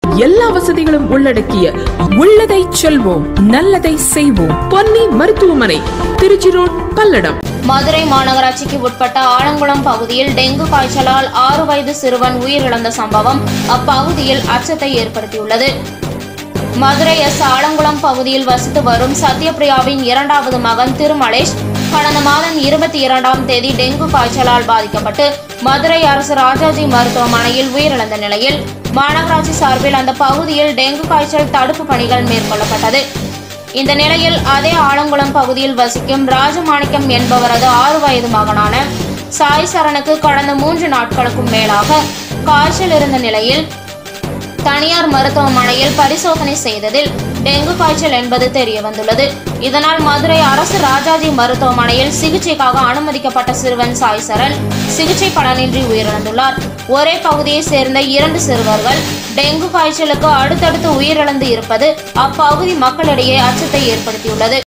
எல்லா வசதிகளும் உள்ளடக்கிய உள்ளதை செல்வோம் நல்லதை செய்வோம் பொன்னி மருத்துவமனை, திருச்சி ரோட், பல்லடம். மதுரை மாநகராட்சிக்கு உட்பட்ட ஆலங்குளம் பகுதியில் டெங்கு காய்ச்சலால் 6 வயது சிறுவன் உயிரிழந்த சம்பவம் அப்பகுதியில் அச்சத்தை ஏற்படுத்தியுள்ளது. மதுரை ஆலங்குளம் பகுதியில் வசித்து வரும் சத்யபிரியாவின் 2வது மகன் திருமலேஷ் கடந்த மாதம் 22ஆம் தேதி டெங்கு காய்ச்சலால் பாதிக்கப்பட்டு மதுரை அரசு ராஜாஜி மருத்துவமனையில் உயிரிழந்த நிலையில் மாநகராட்சி சார்பில் அந்த பகுதியில் டெங்கு காய்ச்சல் தடுப்பு பணிகள் மேற்கொள்ளப்பட்டது. இந்த நிலையில் அதே ஆலங்குளம் பகுதியில் வசிக்கும் ராஜமாணிக்கம் என்பவரது 6 வயது மகனான சாய் சரணுக்கு கடந்த 3 நாட்களுக்கும் மேலாக காய்ச்சல் இருந்த நிலையில் தனியார் மருத்துவமனையில் பரிசோதனை செய்ததில் டெங்கு காய்ச்சல் என்பது தெரிய வந்துள்ளது. இதனால் மதுரை அரசு ராஜாஜி மருத்துவமனையில் சிகிச்சைக்காக அனுமதிக்கப்பட்ட சிறுவன் சாய் சரண் சிகிச்சை பலனின்றி உயிரிழந்துள்ளார். ஒரே பகுதியை சேர்ந்த 2 சிறுவர்கள் டெங்கு காய்ச்சலுக்கு அடுத்தடுத்து உயிரிழந்து இருப்பது அப்பகுதி மக்களிடையே அச்சத்தை ஏற்படுத்தியுள்ளது.